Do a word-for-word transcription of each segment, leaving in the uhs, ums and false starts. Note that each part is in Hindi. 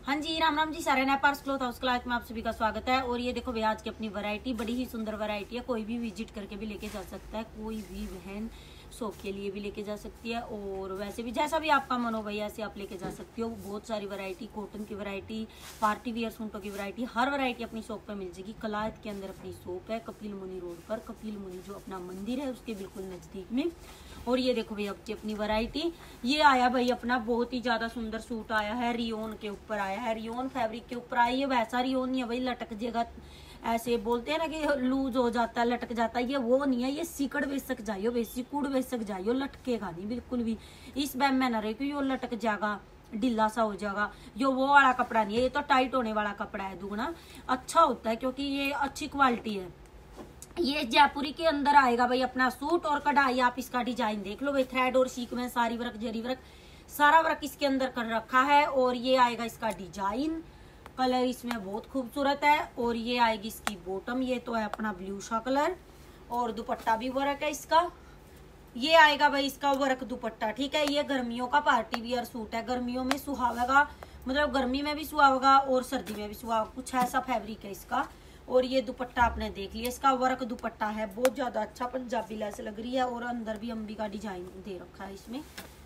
हाँ जी, राम राम जी सारे, नए पार्स क्लॉथ हाउस क्लास में आप सभी का स्वागत है। और ये देखो भैया आज की अपनी वैरायटी बड़ी ही सुंदर वैरायटी है। कोई भी विजिट करके भी लेके जा सकता है, कोई भी बहन शॉप के लिए भी लेके जा सकती है, और वैसे भी जैसा भी आपका मन हो भैया ऐसे आप लेके जा सकती हो। बहुत सारी वैरायटी, कॉटन की वैरायटी, पार्टी वियर सूटों की वैरायटी, हर वैरायटी अपनी शॉप पर मिल जाएगी। कलायत के अंदर अपनी शॉप है, कपिल मुनि रोड पर। कपिल मुनि जो अपना मंदिर है उसके बिल्कुल नजदीक में। और ये देखो भैया अपनी वैरायटी, ये आया भाई अपना बहुत ही ज्यादा सुंदर सूट आया है, रियोन के ऊपर आया है, रियोन फैब्रिक के ऊपर आई है। वैसा रियोन नहीं है भाई लटक जाएगा, ऐसे बोलते हैं ना कि लूज हो जाता है, लटक जाता है, ये वो नहीं है। ये सिकड़ बेसक जाइयो, बे सिकुड़ बेसक जाइयो, लटकेगा नहीं बिल्कुल भी। इस बैम में ना रहे कि यो लटक जाएगा, ढीला सा हो जाएगा। यो वो वाला कपड़ा नहीं है, ये तो टाइट होने वाला कपड़ा है। दुगना अच्छा होता है क्योंकि ये अच्छी क्वालिटी है। ये जयपुरी के अंदर आएगा भाई अपना सूट, और कढ़ाई आप इसका डिजाइन देख लो भाई, थ्रेड और sequence, sari work, zari work, सारा वर्क इसके अंदर कर रखा है। और ये आएगा इसका डिजाइन, कलर इसमें बहुत खूबसूरत है। और ये आएगी इसकी बॉटम, ये तो है अपना ब्लू सा कलर, और दुपट्टा भी वर्क है इसका। ये आएगा भाई इसका वर्क दुपट्टा, ठीक है। ये गर्मियों का पार्टी वियर सूट है, गर्मियों में सुहावेगा, मतलब गर्मी में भी सुहावेगा और सर्दी में भी सुहावेगा, कुछ ऐसा फैब्रिक है इसका। और ये दुपट्टा आपने देख लिया, इसका वर्क दुपट्टा है बहुत ज्यादा अच्छा, पंजाबी लेस लग रही है। और अंदर भी अंबी का डिजाइन दे रखा है इसमें,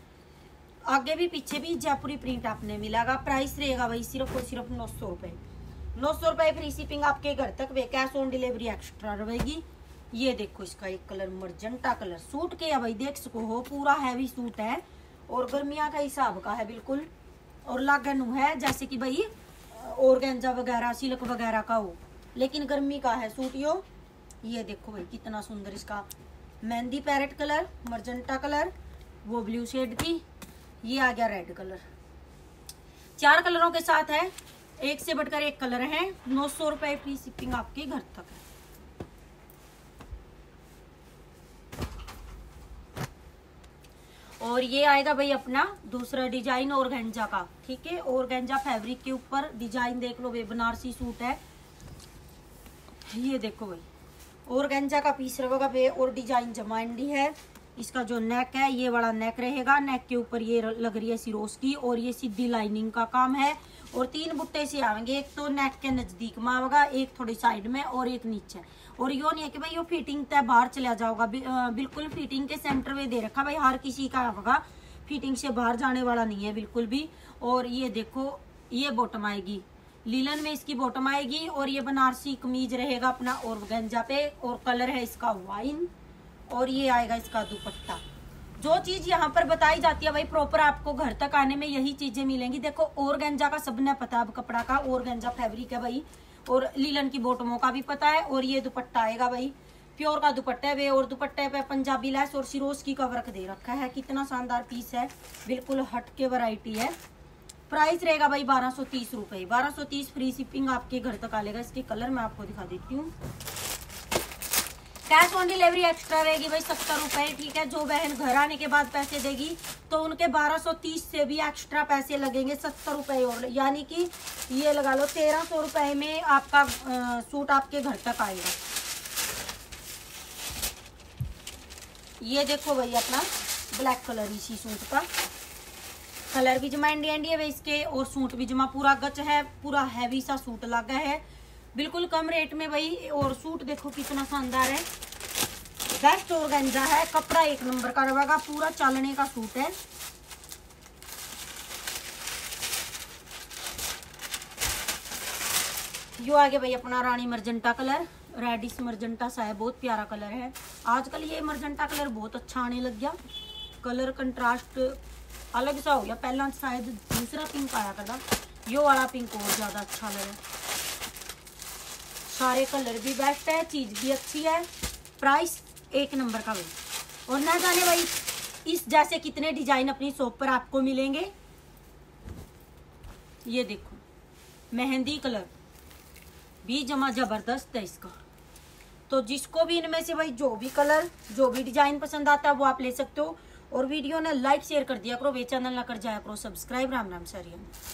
आगे भी पीछे भी जयपुरी प्रिंट आपने मिलेगा। प्राइस रहेगा भाई सिर्फ और सिर्फ नौ सौ रुपए नौ सौ रुपए फ्री शिपिंग आपके घर तक, वे कैश ऑन डिलीवरी एक्स्ट्रा रहेगी। ये देखो इसका एक कलर मर्जेंटा कलर, सूट के भाई देख सको हो, पूरा हैवी सूट है और गर्मिया का हिसाब का है बिल्कुल। और लागन है जैसे कि भाई ऑर्गेन्जा वगैरह, सिल्क वगैरह का हो, लेकिन गर्मी का है सूट यो। ये देखो भाई कितना सुंदर, इसका mehndi parrot colour, magenta colour, वो ब्लू शेड की, ये आ गया रेड कलर। चार कलरों के साथ है, एक से बढ़कर एक कलर है। नौ सौ रुपए फ्री शिपिंग आपके घर तक है। और ये आएगा भाई अपना दूसरा डिजाइन ऑर्गेन्जा का, ठीक है। ऑर्गेन्जा फैब्रिक के ऊपर डिजाइन देख लो भाई, बनारसी सूट है। ये देखो भाई ऑर्गेन्जा का पीस रहेगा भाई, और डिजाइन जमाइंडी है। इसका जो नेक है ये वाला नेक रहेगा, नेक के ऊपर ये लग रही है सिरोस की, और ये सीधी लाइनिंग का काम है। और तीन बुट्टे से आएंगे, एक तो नेक के नजदीक में आएगा, एक थोड़ी साइड में और एक नीचे। और यो नहीं है कि भाई यो फिटिंग तय बाहर चला जाओगा, बिल्कुल फिटिंग के सेंटर में दे रखा भाई, हर किसी का होगा, फिटिंग से बाहर जाने वाला नहीं है बिल्कुल भी। और ये देखो ये बॉटम आएगी, लीलन में इसकी बॉटम आएगी, और ये बनारसी कमीज रहेगा अपना ऑर्गेन्जा पे, और कलर है इसका वाइन। और ये आएगा इसका दुपट्टा। जो चीज यहाँ पर बताई जाती है भाई प्रॉपर आपको घर तक आने में यही चीजें मिलेंगी। देखो ऑर्गेन्जा का सबने पता है, अब कपड़ा का ऑर्गेन्जा फैब्रिक है भाई, और लीलन की बॉटमों का भी पता है। और ये दुपट्टा आएगा भाई, प्योर का दुपट्टा है वे, और दुपट्टे पे पंजाबी लेस और सिरोस्की का वर्क दे रखा है। कितना शानदार पीस है, बिल्कुल हट के वैरायटी है। प्राइस रहेगा भाई बारह सौ तीस रुपए, बारह सौ तीस फ्री शिपिंग आपके घर तक आ लेगा। इसके कलर मैं आपको दिखा देती हूँ। कैश ऑन डिलीवरी एक्स्ट्रा रहेगी भाई सत्तर रुपए, ठीक है। जो बहन घर आने के बाद पैसे देगी तो उनके बारह सौ तीस से भी एक्स्ट्रा पैसे लगेंगे, सत्तर रुपए और, यानी कि ये लगा लो तेरह सौ रुपए में आपका आ, सूट आपके घर तक आएगा। ये देखो भाई अपना ब्लैक कलर इसी सूट का, कलर भी जमा इंडी इंडी है इसके, और सूट भी जमा पूरा गच है, पूरा हैवी सा सूट लगा है बिल्कुल कम रेट में भाई। और सूट देखो कितना शानदार है, बेस्ट ऑर्गेन्जा है, कपड़ा एक नंबर का रहेगा, पूरा चलने का सूट है। यो आगे भाई अपना रानी मर्जेंटा कलर, रेडिश मर्जेंटा सा है, बहुत प्यारा कलर है। आजकल ये मर्जेंटा कलर बहुत अच्छा आने लग गया, कलर कंट्रास्ट अलग सा हो गया। पहला शायद दूसरा पिंक आया करता, यो वाला पिंक और ज्यादा अच्छा लगा। सारे कलर भी बेस्ट है, चीज भी अच्छी है, प्राइस एक नंबर का भाई। और ना जाने भाई इस जैसे कितने डिजाइन अपनी शॉप पर आपको मिलेंगे। ये देखो मेहंदी कलर भी जमा जबरदस्त है इसका, तो जिसको भी इनमें से भाई जो भी कलर, जो भी डिजाइन पसंद आता है वो आप ले सकते हो। और वीडियो ने लाइक शेयर कर दिया करो, वे चैनल ना कर जाया करो सब्सक्राइब। राम राम सरिया।